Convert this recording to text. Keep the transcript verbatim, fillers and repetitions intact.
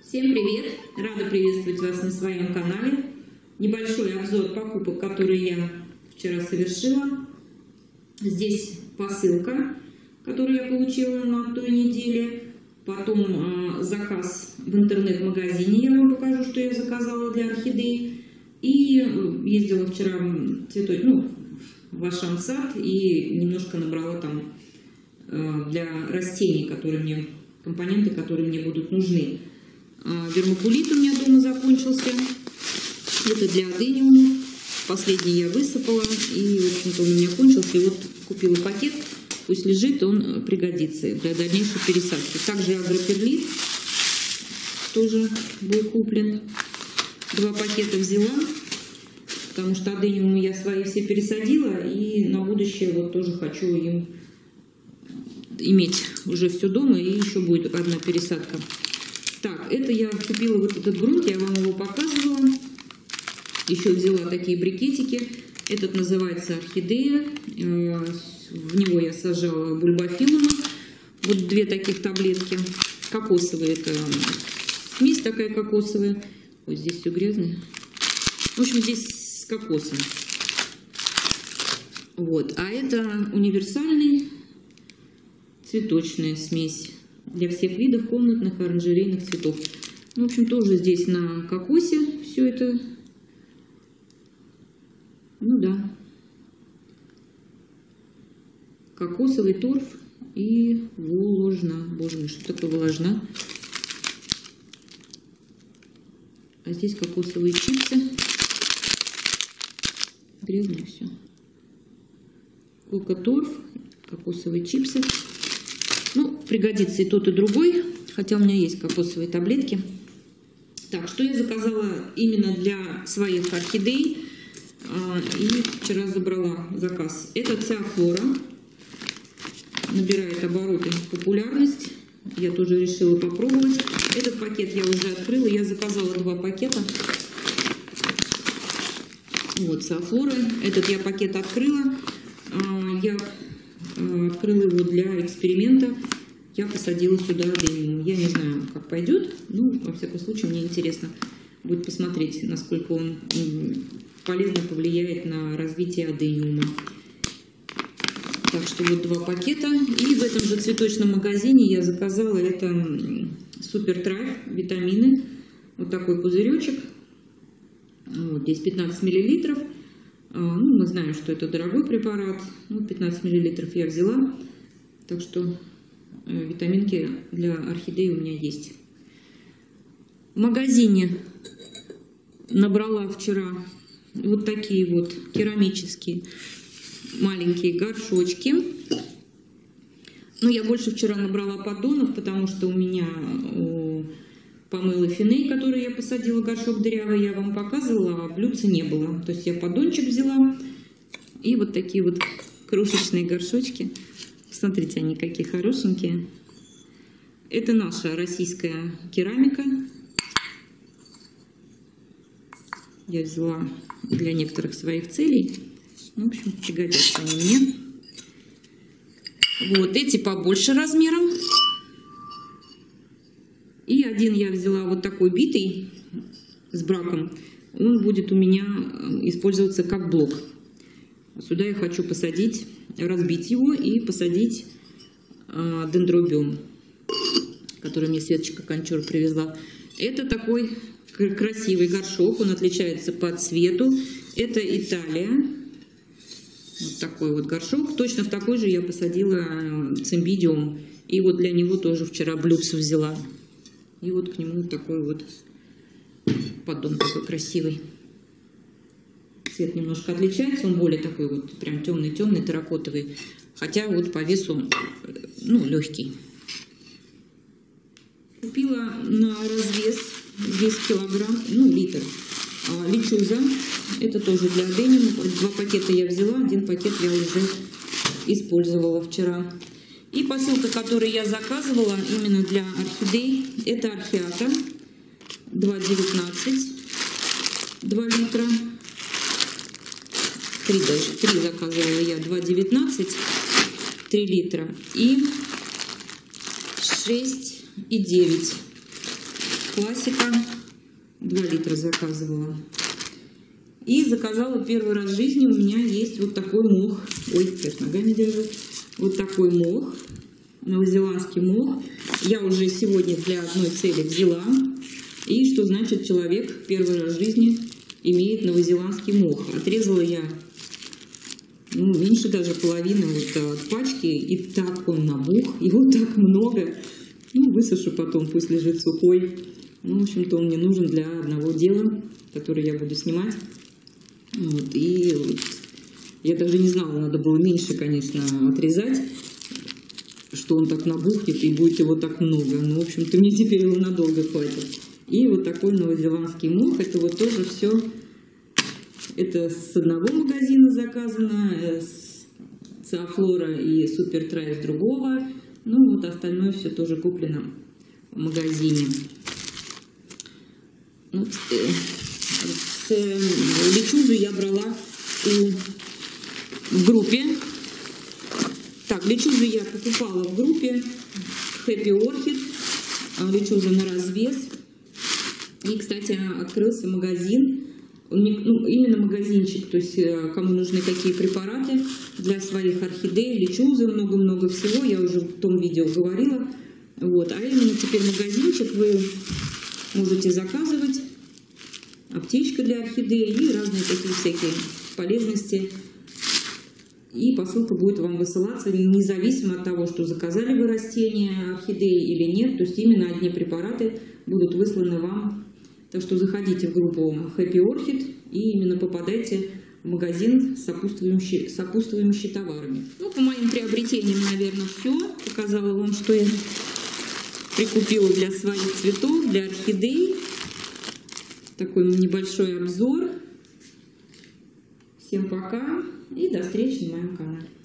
Всем привет! Рада приветствовать вас на своем канале. Небольшой обзор покупок, которые я вчера совершила. Здесь посылка, которую я получила на той неделе. Потом э, заказ в интернет-магазине. Я вам покажу, что я заказала для орхидей. И ездила вчера в цветок, ну, в Ашан сад и немножко набрала там э, для растений, которые мне, компоненты, которые мне будут нужны. Вермикулит у меня дома закончился. Это для адениума. Последний я высыпала. И, в общем-то, он у меня кончился. И вот купила пакет. Пусть лежит, он пригодится для дальнейшей пересадки. Также агроперлит тоже был куплен. Два пакета взяла. Потому что адениумы я свои все пересадила. И на будущее вот тоже хочу им иметь уже все дома. И еще будет одна пересадка. Так, это я купила вот этот грунт, я вам его показывала. Еще взяла такие брикетики. Этот называется орхидея. В него я сажала бульбофилума. Вот две таких таблетки. Кокосовые, это смесь такая кокосовая. Вот здесь все грязное. В общем, здесь с кокосом. Вот. А это универсальный цветочная смесь. Для всех видов комнатных оранжерейных цветов. В общем, тоже здесь на кокосе все это. Ну да. Кокосовый торф и воложна. Боже мой, что такое воложна? А здесь кокосовые чипсы. Грязно все. Кока-торф, кокосовые чипсы. Ну, пригодится и тот, и другой, хотя у меня есть кокосовые таблетки. Так, что я заказала именно для своих орхидей, и вчера забрала заказ. Это циафлора, набирает обороты, популярность. Я тоже решила попробовать. Этот пакет я уже открыла, я заказала два пакета. Вот, циафлора. Этот я пакет открыла. Я открыла его для эксперимента. Я посадила сюда адениум. Я не знаю, как пойдет. Ну, во всяком случае, мне интересно будет посмотреть, насколько он полезно повлияет на развитие адениума. Так что вот два пакета. И в этом же цветочном магазине я заказала это Супер Трайф, витамины. Вот такой пузыречек. Вот здесь пятнадцать миллилитров. Ну, мы знаем, что это дорогой препарат. Ну, пятнадцать миллилитров я взяла. Так что э, витаминки для орхидей у меня есть. В магазине набрала вчера вот такие вот керамические маленькие горшочки. Ну, я больше вчера набрала поддонов, потому что у меня у помыла финей, который я посадила, горшок дырявый, я вам показывала, а блюдца не было. То есть я поддончик взяла. И вот такие вот крошечные горшочки. Посмотрите, они какие хорошенькие. Это наша российская керамика. Я взяла для некоторых своих целей. В общем, пригодятся они мне. Вот эти побольше размером. И один я взяла вот такой битый с браком. Он будет у меня использоваться как блок. Сюда я хочу посадить, разбить его и посадить э, дендробиум, который мне Светочка Кончур привезла. Это такой красивый горшок. Он отличается по цвету. Это Италия. Вот такой вот горшок. Точно в такой же я посадила цимбидиум. И вот для него тоже вчера блюдце взяла. И вот к нему такой вот поддон такой красивый. Цвет немножко отличается, он более такой вот прям темный-темный, терракотовый. Хотя вот по весу, ну, легкий. Купила на развес десять килограмм, ну, литр. Лечуза. Это тоже для адениума. Два пакета я взяла, один пакет я уже использовала вчера. И посылка, которую я заказывала именно для орхидей, это Архиата два девятнадцать, два литра. Три даже, три заказывала я, два девятнадцать, три литра и шесть и девять. классика. два литра заказывала. И заказала первый раз в жизни. У меня есть вот такой мох. Ой, сейчас ногами держу. Вот такой мох. Новозеландский мох. Я уже сегодня для одной цели взяла. И что значит человек первый раз в жизни имеет новозеландский мох. Отрезала я, ну, меньше даже половины вот от пачки. И так он набух. Его так много. Ну, высушу потом, пусть лежит сухой. Ну, в общем-то, он мне нужен для одного дела, которое я буду снимать. Вот, и вот, я даже не знала, надо было меньше, конечно, отрезать, что он так набухнет и будет его так много. Ну, в общем-то, мне теперь его надолго хватит. И вот такой новозеландский мох, это вот тоже все, это с одного магазина заказано, с Зоофлора и Супер Трай с другого. Ну, вот остальное все тоже куплено в магазине. Вот, с, э, лечузу я брала у, в группе. Так, лечузу я покупала в группе Happy Orchid. Лечуза на развес. И, кстати, открылся магазин. Ну, именно магазинчик, то есть кому нужны какие препараты для своих орхидей, лечузы, много-много всего. Я уже в том видео говорила. Вот. А именно теперь магазинчик вы можете заказывать. Аптечка для орхидеи и разные такие всякие полезности. И посылка будет вам высылаться независимо от того, что заказали вы растения, орхидеи или нет. То есть именно одни препараты будут высланы вам. Так что заходите в группу Happy Orchid и именно попадайте в магазин с сопутствующими, сопутствующими товарами. Ну, по моим приобретениям, наверное, все. Показала вам, что я прикупила для своих цветов, для орхидей. Такой небольшой обзор. Всем пока и до встречи на моем канале.